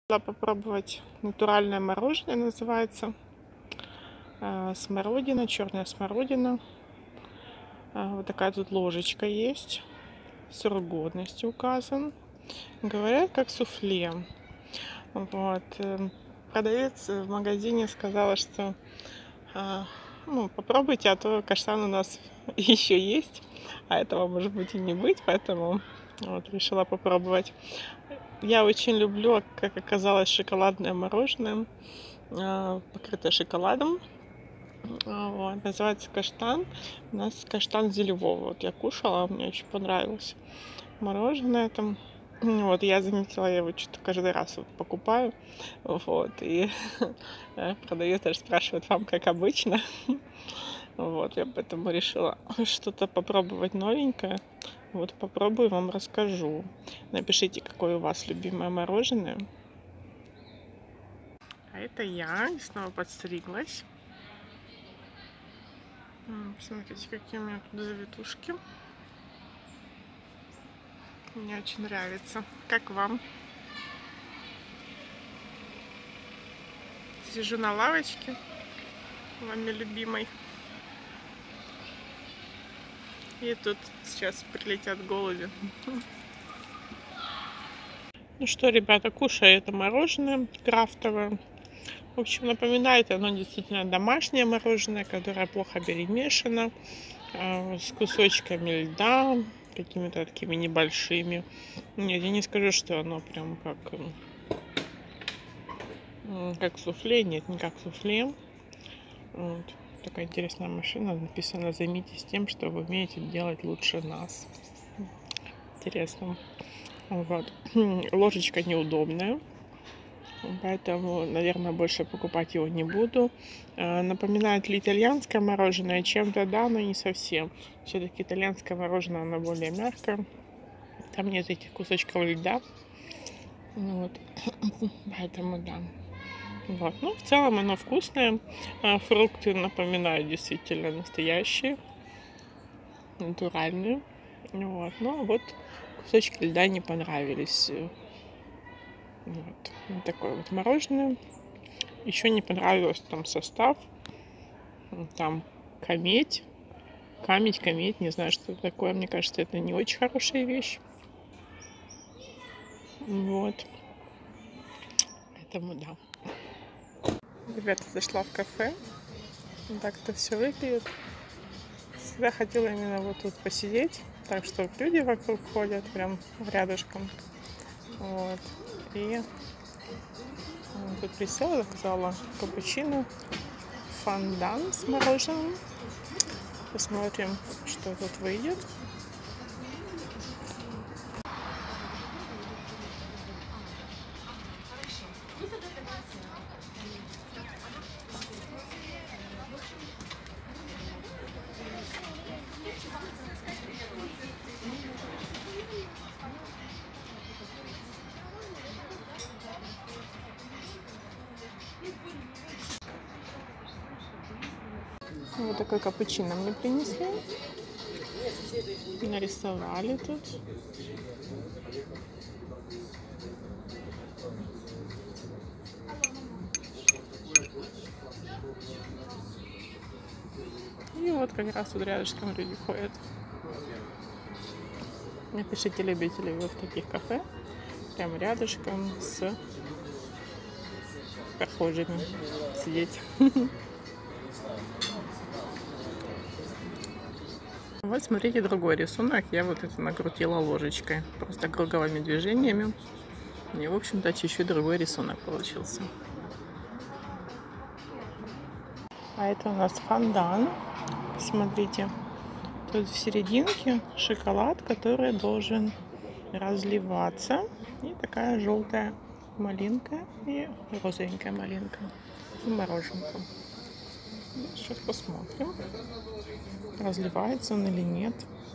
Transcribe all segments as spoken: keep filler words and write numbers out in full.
Попробовать натуральное мороженое, называется э, смородина, черная смородина. Э, вот такая тут ложечка есть, срок годности указан. Говорят, как суфле. Вот. Продавец в магазине сказала, что э, ну, попробуйте, а то каштан у нас еще есть, а этого может быть и не быть, поэтому вот, решила попробовать. Я очень люблю, как оказалось, шоколадное мороженое, покрытое шоколадом. Вот, называется каштан. У нас каштан зелевого. Вот я кушала, мне очень понравилось мороженое там. Вот, я заметила, я его что-то каждый раз вот покупаю. Вот, и продавец даже спрашивает, вам как обычно. Вот, я поэтому решила что-то попробовать новенькое. Вот попробую, вам расскажу. Напишите, какое у вас любимое мороженое. А это я, и снова подстриглась. Посмотрите, какие у меня тут завитушки. Мне очень нравится. Как вам? Сижу на лавочке, вами любимой. И тут сейчас прилетят голуби. Ну что, ребята, кушаю это мороженое крафтовое. В общем, напоминает оно действительно домашнее мороженое, которое плохо перемешано, с кусочками льда, какими-то такими небольшими. Нет, я не скажу, что оно прям как, как суфле. Нет, не как суфле. Вот. Такая интересная машина. Написано: займитесь тем, что вы умеете делать лучше нас. Интересно. Вот. Ложечка неудобная, поэтому, наверное, больше покупать его не буду. Напоминает ли итальянское мороженое? Чем-то да, но не совсем. Все-таки итальянское мороженое, оно более мягкое. Там нет этих кусочков льда. Вот. Поэтому да. Вот. Ну, в целом оно вкусное. Фрукты напоминают действительно настоящие, натуральные. Вот. Ну, вот кусочки льда не понравились. Вот. Вот такое вот мороженое. Еще не понравилось там состав. Там камедь. Камедь, камедь, не знаю, что это такое. Мне кажется, это не очень хорошая вещь. Вот. Поэтому да. Ребята, зашла в кафе. Так это все выглядит. Всегда хотела именно вот тут посидеть. Так что люди вокруг ходят прям рядышком. Вот. И тут присела, заказала капучино, фондан с мороженым. Посмотрим, что тут выйдет. Вот такой капучино мне принесли. Нарисовали тут. И вот как раз тут рядышком люди ходят. Напишите, любите ли вы в таких кафе. Прямо рядышком с прохожими сидеть. Вот смотрите, другой рисунок. Я вот это накрутила ложечкой. Просто круговыми движениями. И, в общем-то, чуть-чуть другой рисунок получился. А это у нас фондан. Смотрите. Тут в серединке шоколад, который должен разливаться. И такая желтая малинка и розовенькая малинка. И мороженка. Сейчас посмотрим, разливается он или нет.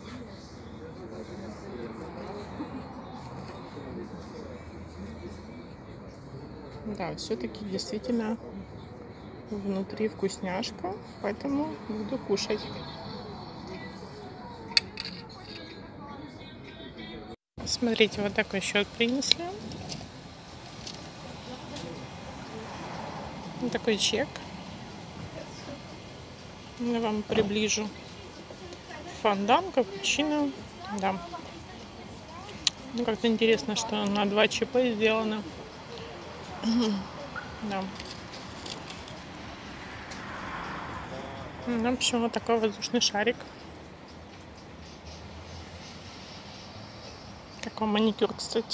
Да, все-таки действительно внутри вкусняшка, поэтому буду кушать. Смотрите, вот такой счет принесли. Вот такой чек. Я вам приближу. Фондан, капучино. Да. Ну, как-то интересно, что на два ЧП сделано. Да. Ну, в общем, вот такой воздушный шарик. Какой маникюр, кстати.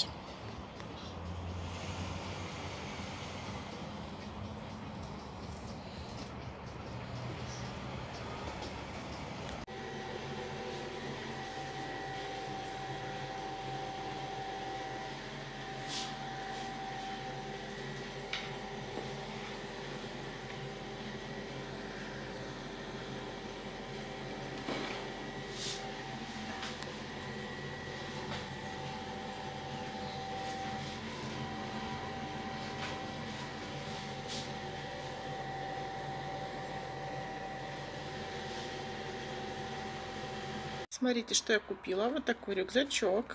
Смотрите, что я купила. Вот такой рюкзачок.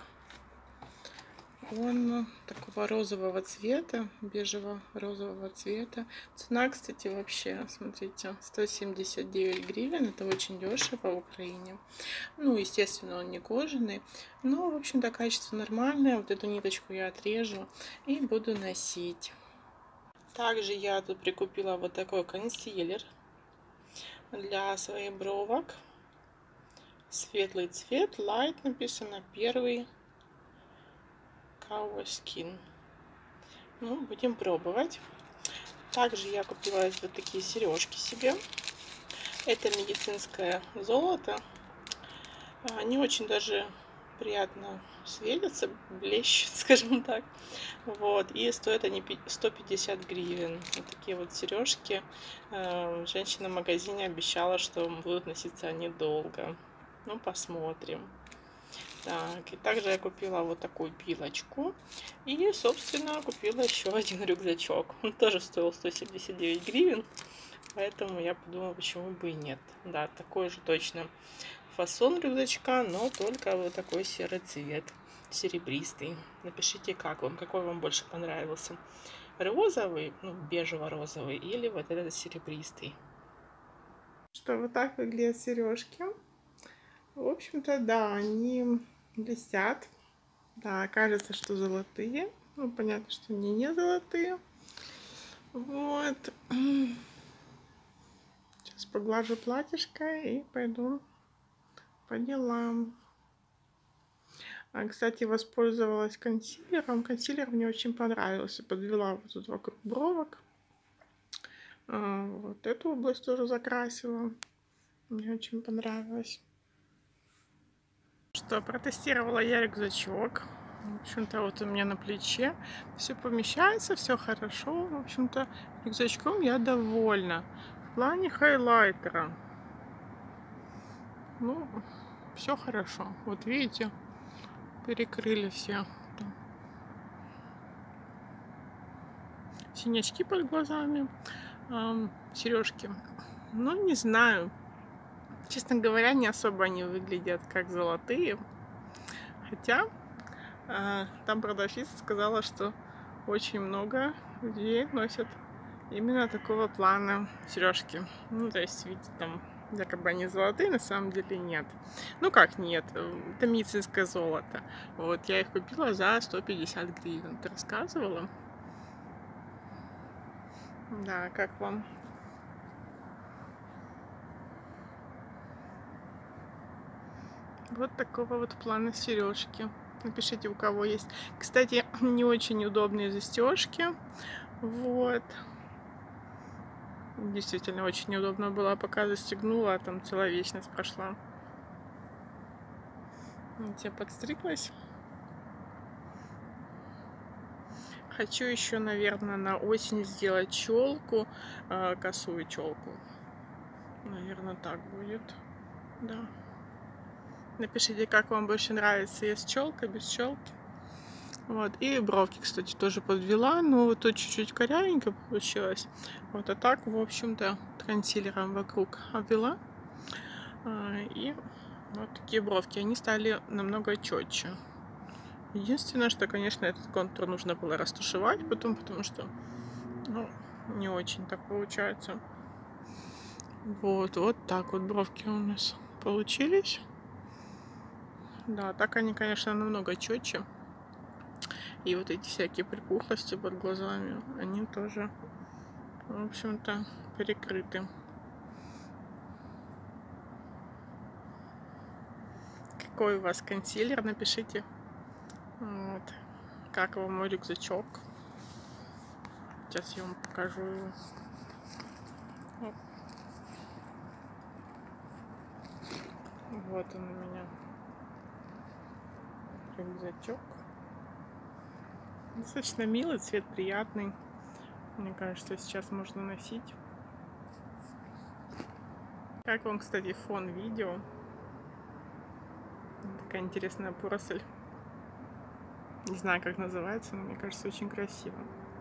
Он такого розового цвета, бежево-розового цвета. Цена, кстати, вообще, смотрите, сто семьдесят девять гривен. Это очень дешево в Украине. Ну, естественно, он не кожаный. Но, в общем-то, качество нормальное. Вот эту ниточку я отрежу и буду носить. Также я тут прикупила вот такой консилер для своих бровок. Светлый цвет, light написано, первый Cover Skin. Ну, будем пробовать. Также я купила вот такие сережки себе. Это медицинское золото. Они очень даже приятно светятся, блещут, скажем так. Вот. И стоят они сто пятьдесят гривен. Вот такие вот сережки. Женщина в магазине обещала, что будут носиться они долго. Ну, посмотрим. Так, и также я купила вот такую пилочку. И, собственно, купила еще один рюкзачок. Он тоже стоил сто семьдесят девять гривен. Поэтому я подумала, почему бы и нет. Да, такой же точно фасон рюкзачка, но только вот такой серый цвет. Серебристый. Напишите, как вам, какой вам больше понравился. Розовый, ну, бежево-розовый, или вот этот серебристый. Что вот так выглядят сережки. В общем-то, да, они блестят. Да, кажется, что золотые. Ну, понятно, что они не золотые. Вот. Сейчас поглажу платьишко и пойду по делам. А, кстати, воспользовалась консилером. Консилер мне очень понравился. Подвела вот тут вокруг бровок. А, вот эту область тоже закрасила. Мне очень понравилось. Что, протестировала я рюкзачок. В общем-то, вот у меня на плече все помещается, все хорошо. В общем-то, рюкзачком я довольна. В плане хайлайтера, ну, все хорошо. Вот видите, перекрыли все синячки под глазами, эм, сережки. Ну, не знаю. Честно говоря, не особо они выглядят как золотые. Хотя э, там продавщица сказала, что очень много людей носят именно такого плана сережки. Ну, то есть, видите, там якобы они золотые, на самом деле нет. Ну как нет, это медицинское золото. Вот, я их купила за сто пятьдесят гривен. Ты рассказывала? Да, как вам? Вот такого вот плана сережки. Напишите, у кого есть. Кстати, не очень удобные застежки. Вот. Действительно, очень неудобно было, пока застегнула, а там целая вечность прошла. Вот я подстриглась. Хочу еще, наверное, на осень сделать челку, косую челку. Наверное, так будет. Да. Напишите, как вам больше нравится, есть челка, без челки. Вот. И бровки, кстати, тоже подвела. Но вот тут чуть-чуть корявенько получилось. Вот, а так, в общем-то, консилером вокруг обвела. И вот такие бровки. Они стали намного четче. Единственное, что, конечно, этот контур нужно было растушевать потом, потому что, ну, не очень так получается. Вот, вот так вот бровки у нас получились. Да, так они, конечно, намного четче. И вот эти всякие припухлости под глазами, они тоже, в общем-то, перекрыты. Какой у вас консилер, напишите. Вот. Как вам мой рюкзачок. Сейчас я вам покажу его. Вот он у меня. Рюкзачок. Достаточно милый, цвет приятный. Мне кажется, сейчас можно носить. Как вам, кстати, фон видео? Такая интересная поросль. Не знаю, как называется, но мне кажется, очень красиво.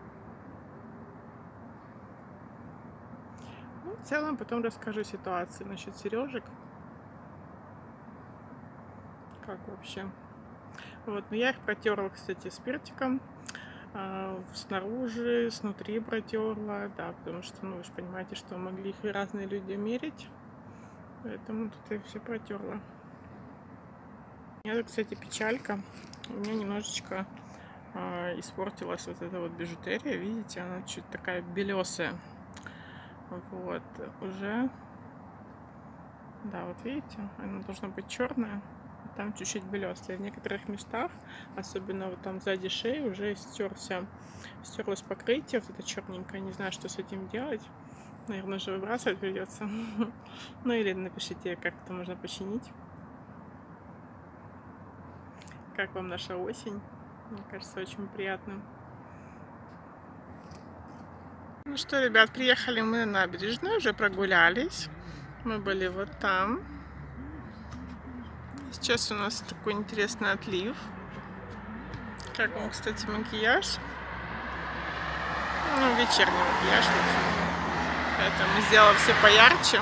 Ну, в целом, потом расскажу ситуацию насчет сережек. Как вообще? Вот, но я их протерла, кстати, спиртиком. А, снаружи, снутри протерла, да, потому что, ну, вы же понимаете, что могли их и разные люди мерить. Поэтому тут я все протерла. Это, кстати, печалька. У меня немножечко э, испортилась вот эта вот бижутерия. Видите, она чуть такая белесая. Вот, уже. Да, вот видите, она должна быть черная. Там чуть-чуть белесая. В некоторых местах, особенно вот там сзади шеи, уже стерся, стерлось покрытие. Вот это черненькое. Не знаю, что с этим делать. Наверное, же выбрасывать придется. Ну или напишите, как это можно починить. Как вам наша осень? Мне кажется, очень приятно. Ну что, ребят, приехали мы на набережную, уже прогулялись. Мы были вот там. Сейчас у нас такой интересный отлив. Как вам, кстати, макияж? Ну, вечерний макияж. Поэтому сделала все поярче.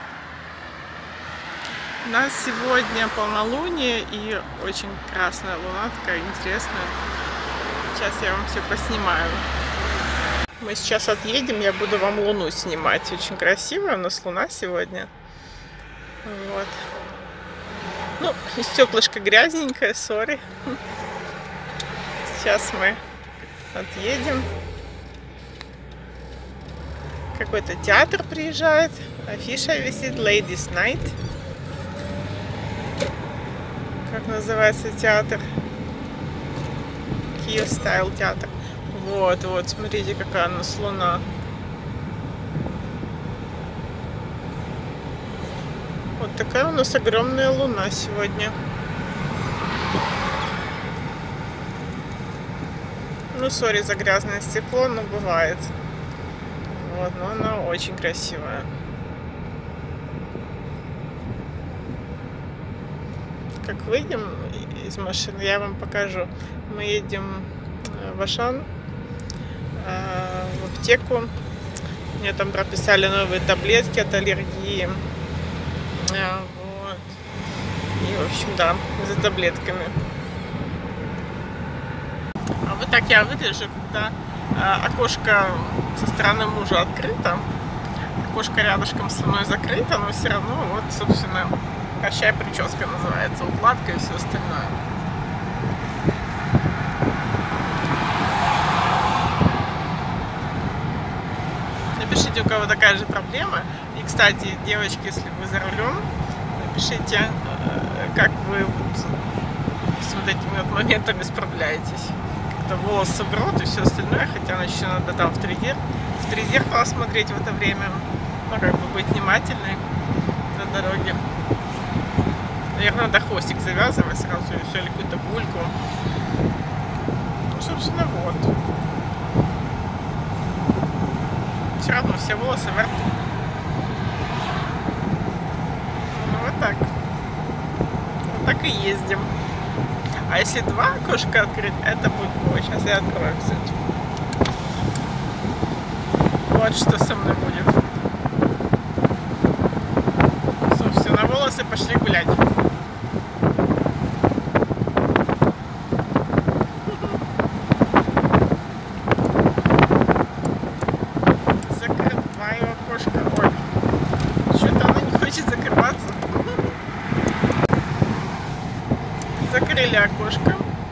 У нас сегодня полнолуние и очень красная луна, такая интересная. Сейчас я вам все поснимаю. Мы сейчас отъедем, я буду вам луну снимать. Очень красивая у нас луна сегодня. Вот. Ну, стеклышко грязненькое, сори. Сейчас мы отъедем. Какой-то театр приезжает. Афиша висит, Ladies Night. Как называется театр? Kiev Style театр. Вот, вот, смотрите, какая у нас луна. Вот такая у нас огромная луна сегодня. Ну, сори за грязное стекло, но бывает. Вот, но она очень красивая. Как выйдем из машины, я вам покажу. Мы едем в Ашан, в аптеку. Мне там прописали новые таблетки от аллергии. Вот. И, в общем, да, за таблетками. А вот так я выгляжу, когда окошко со стороны мужа открыто. Окошко рядышком со мной закрыто, но все равно, вот, собственно, прощай прическа называется, укладка и все остальное. Напишите, у кого такая же проблема. И, кстати, девочки, если вы за рулем, напишите, как вы вот с вот этими вот моментами справляетесь. Как-то волосы в рот и все остальное, хотя еще надо там в три в три зеркала смотреть в это время. Ну, как бы быть внимательной на дороге. Наверное, надо хвостик завязывать сразу, или все, или какую-то бульку. Ну, собственно, вот. Все равно все волосы в рту. Ну, вот так. Вот так и ездим. А если два окошка открыть, это будет... Ой, сейчас я открою, кстати. Вот что со мной будет. Собственно, волосы пошли гулять. закрыли окошко.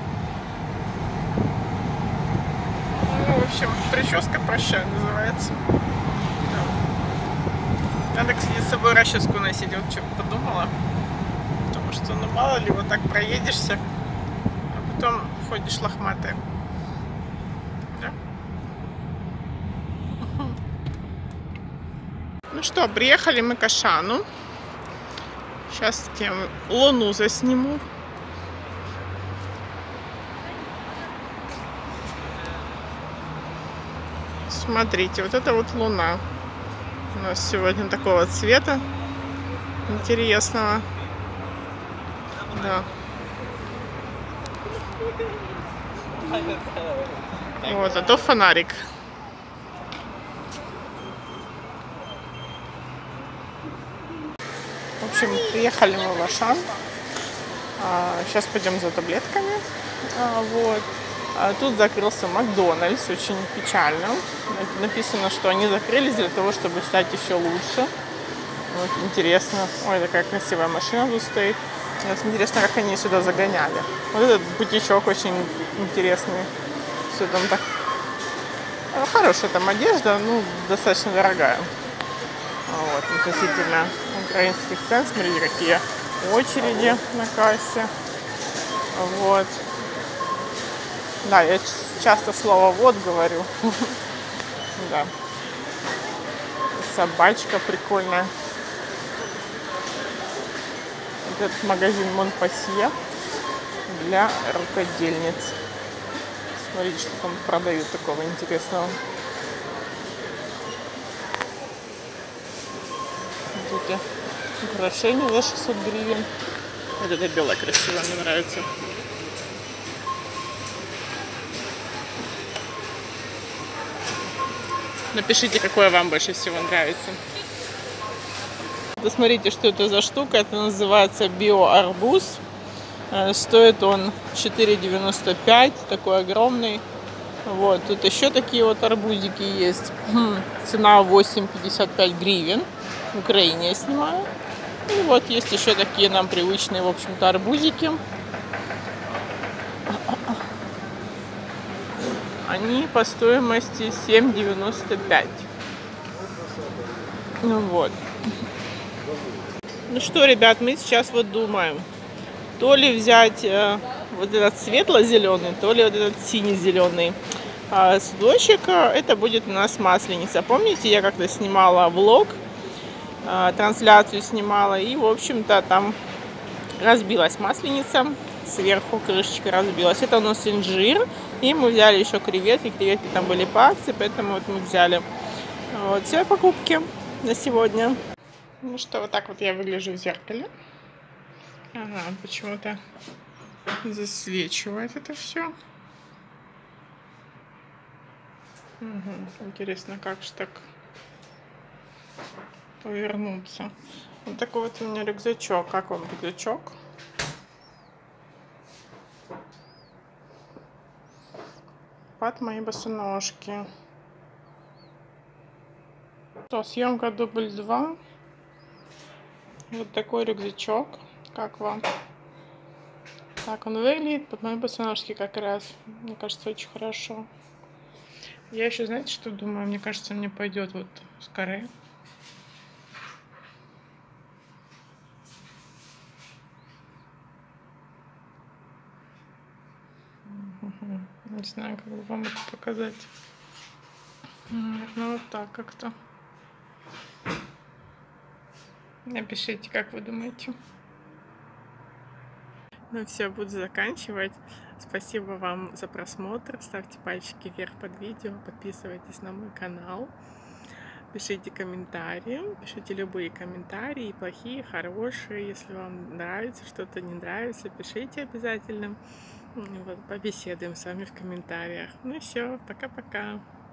Ну, в общем, прическа прощай называется. Да. Надо, кстати, с собой расческу носить, вот что подумала. Потому что, ну, мало ли, вот так проедешься, а потом ходишь лохматая. Да? Ну что, приехали мы к Ашану. Сейчас тем луну засниму. Смотрите, вот это вот луна. У нас сегодня такого цвета интересного. Да. Вот, а то фонарик. В общем, приехали мы в Ашан. А, сейчас пойдем за таблетками. А, вот. А тут закрылся Макдональдс, очень печально. Написано, что они закрылись для того, чтобы стать еще лучше. Вот, интересно. Ой, такая красивая машина тут стоит. Вот, интересно, как они сюда загоняли. Вот этот бутичок очень интересный. Все там так. Хорошая там одежда, ну, достаточно дорогая. Вот, относительно украинских цен. Смотрите, какие очереди на кассе. Вот. Да, я часто слово «вот» говорю. Да. Собачка прикольная. Вот этот магазин Монпасье для рукодельниц. Смотрите, что там продают такого интересного. Вот эти украшения за шестьсот гривен. Вот это белое красивое, мне нравится. Напишите, какое вам больше всего нравится. Посмотрите, что это за штука. Это называется биоарбуз. Стоит он четыре девяносто пять. Такой огромный. Вот. Тут еще такие вот арбузики есть. Цена восемь пятьдесят пять гривен. В Украине я снимаю. И вот есть еще такие нам привычные, в общем-то, арбузики. Они по стоимости семь девяносто пять. Ну вот. Ну что, ребят, мы сейчас вот думаем, то ли взять э, вот этот светло-зеленый, то ли вот этот синий-зеленый э, судочек. Это будет у нас масленица. Помните, я как-то снимала влог, э, трансляцию снимала, и, в общем-то, там разбилась масленица. Сверху крышечка разбилась. Это у нас инжир. И мы взяли еще креветки. Креветки там были по акции, поэтому вот мы взяли. Вот, все покупки на сегодня. Ну что, вот так вот я выгляжу в зеркале. Ага, почему-то засвечивает это все. Угу. Интересно, как же так повернуться. Вот такой вот у меня рюкзачок. Как вам рюкзачок? Под мои босоножки. То, съемка дубль два. Вот такой рюкзачок. Как вам? Так он выглядит. Под мои босоножки как раз. Мне кажется, очень хорошо. Я еще, знаете, что думаю? Мне кажется, мне пойдет вот с каре. Не знаю, как бы вам это показать. Наверное, вот так как-то. Напишите, как вы думаете. Ну все, буду заканчивать. Спасибо вам за просмотр. Ставьте пальчики вверх под видео. Подписывайтесь на мой канал. Пишите комментарии. Пишите любые комментарии. Плохие, хорошие. Если вам нравится, что-то не нравится, пишите обязательно. Вот, побеседуем с вами в комментариях. Ну все, пока-пока.